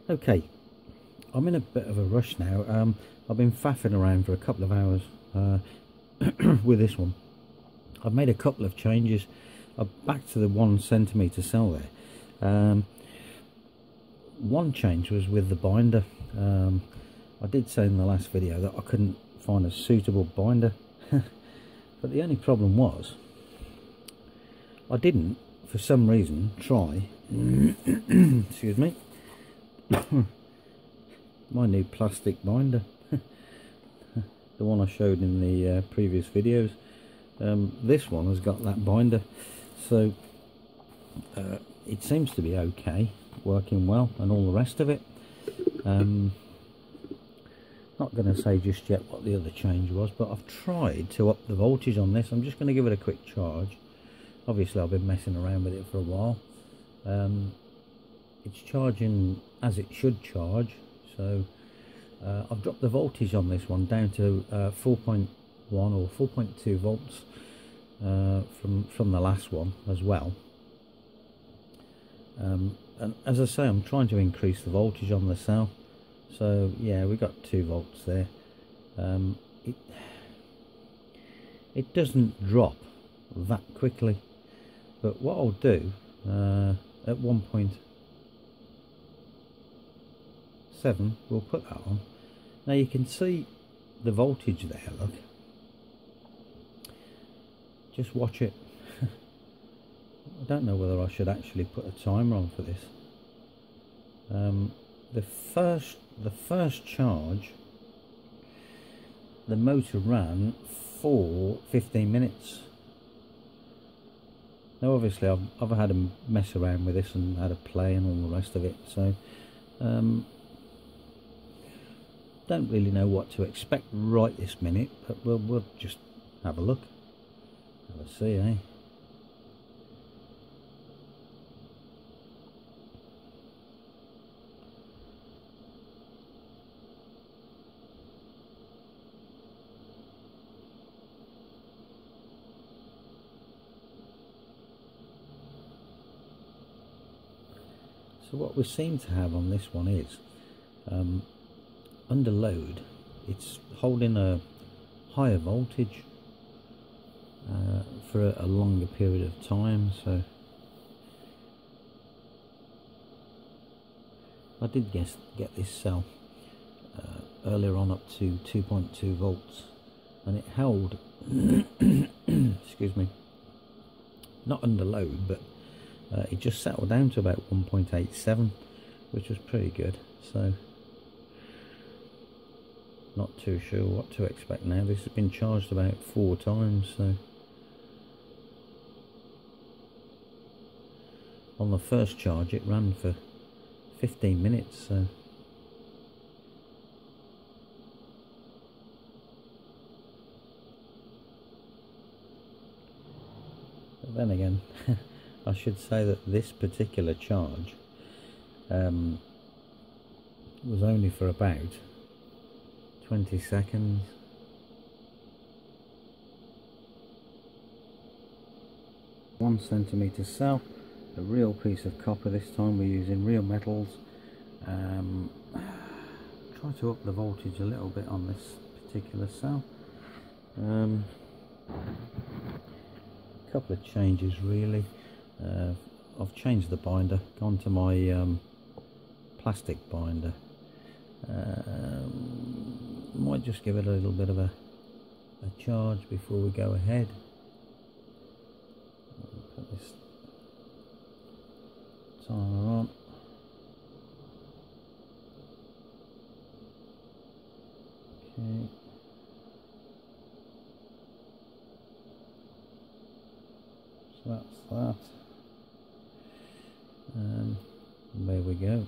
Okay, I'm in a bit of a rush now. I've been faffing around for a couple of hours with this one. I've made a couple of changes. I'm back to the 1 centimetre cell there. One change was with the binder. I did say in the last video that I couldn't find a suitable binder, but the only problem was I didn't, for some reason, try excuse me, my new plastic binder, the one I showed in the previous videos. This one has got that binder, so it seems to be okay, working well, and all the rest of it. Not going to say just yet what the other change was, but I've tried to up the voltage on this. I'm just going to give it a quick charge. Obviously I've been messing around with it for a while. It's charging as it should charge, so I've dropped the voltage on this one down to 4.1 or 4.2 volts from the last one as well. And as I say, I'm trying to increase the voltage on the cell. So yeah, we got 2 volts there. It doesn't drop that quickly, but what I'll do at 1.7, we'll put that on. Now you can see the voltage there, look. Just watch it. I don't know whether I should actually put a timer on for this. The first charge, the motor ran for 15 minutes. Now obviously I've had a mess around with this and had a play and all the rest of it, so don't really know what to expect right this minute, but we'll just have a look, have a see, eh? So what we seem to have on this one is, under load, it's holding a higher voltage for a longer period of time. So I did get this cell earlier on up to 2.2 volts, and it held excuse me, not under load, but it just settled down to about 1.87, which was pretty good. So not too sure what to expect now. This has been charged about 4 times, so on the first charge it ran for 15 minutes, so but then again I should say that this particular charge was only for about 20 seconds. One centimetre cell, a real piece of copper this time. We're using real metals. Try to up the voltage a little bit on this particular cell. A couple of changes really. I've changed the binder, gone to my plastic binder. Might just give it a little bit of a charge before we go ahead. Put this timer on. Okay. So that's that. And there we go.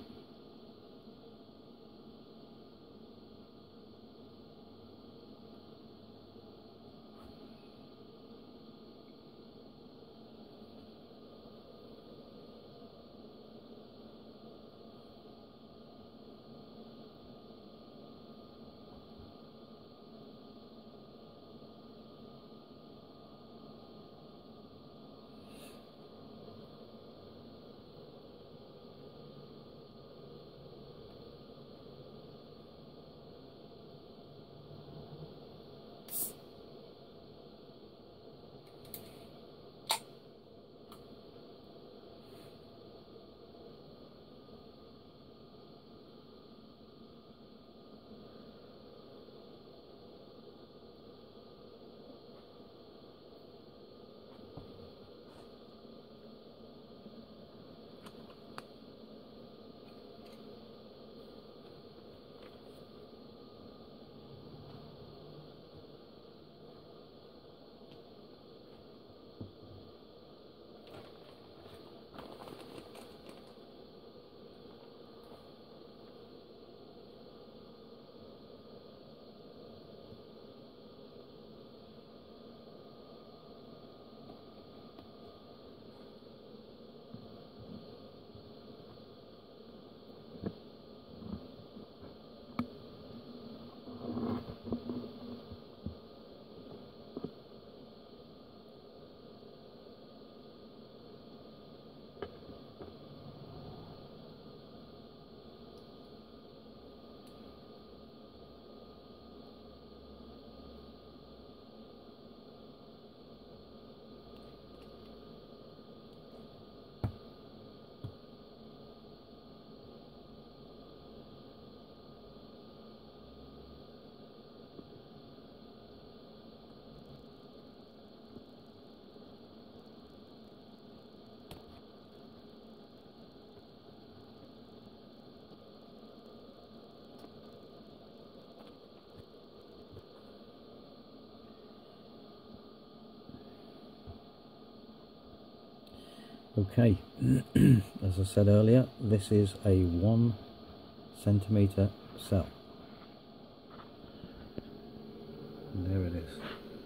Okay, as I said earlier, this is a 1 centimeter cell. And there it is.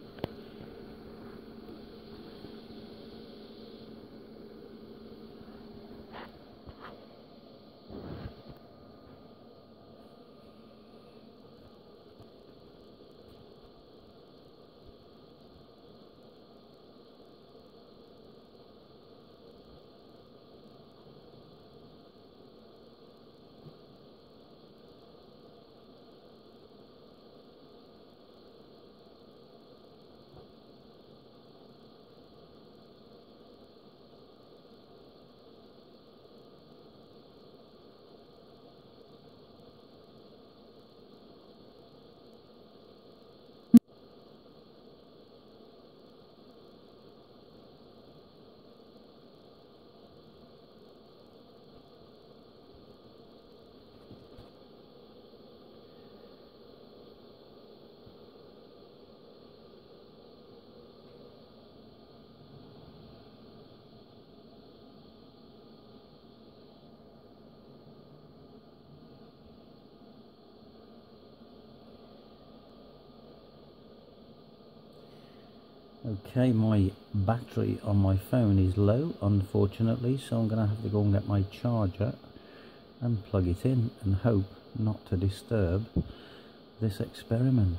Okay, my battery on my phone is low, unfortunately, so I'm going to have to go and get my charger and plug it in and hope not to disturb this experiment.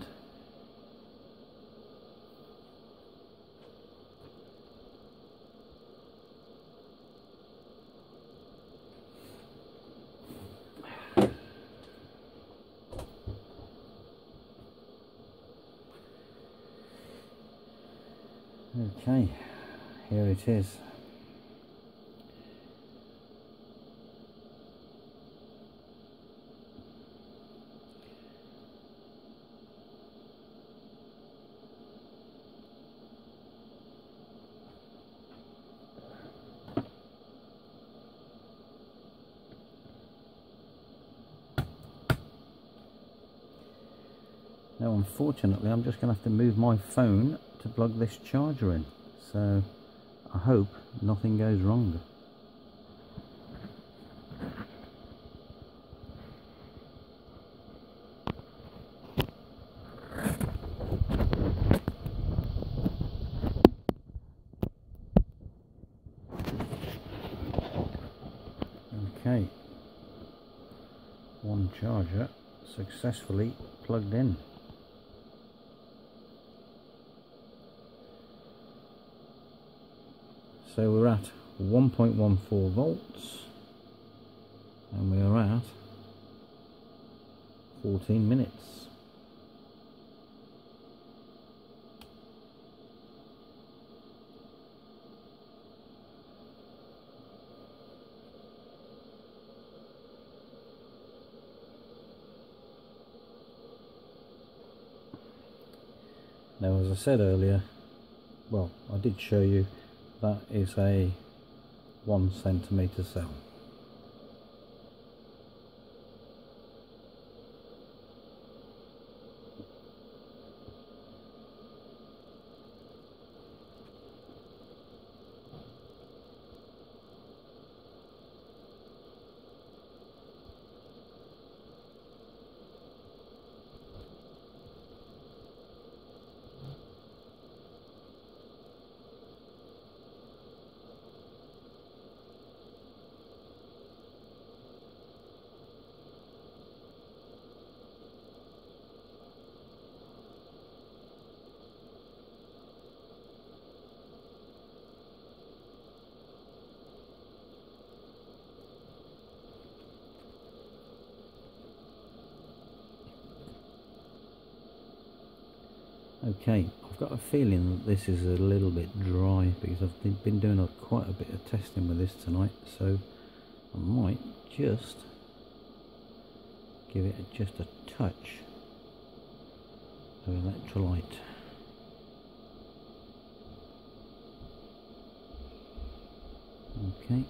Okay, here it is. Now unfortunately I'm just going to have to move my phone to plug this charger in, so I hope nothing goes wrong. Okay, one charger successfully plugged in. So we're at 1.14 volts and we are at 14 minutes. Now, as I said earlier, well, I did show you, that is a 1 centimeter cell. Okay, I've got a feeling that this is a little bit dry because I've been doing quite a bit of testing with this tonight, so I might just give it just a touch of electrolyte. Okay.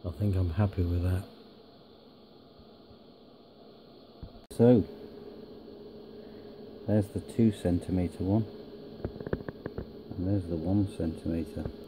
I think I'm happy with that. So there's the 2 centimetre one, and there's the 1 centimetre.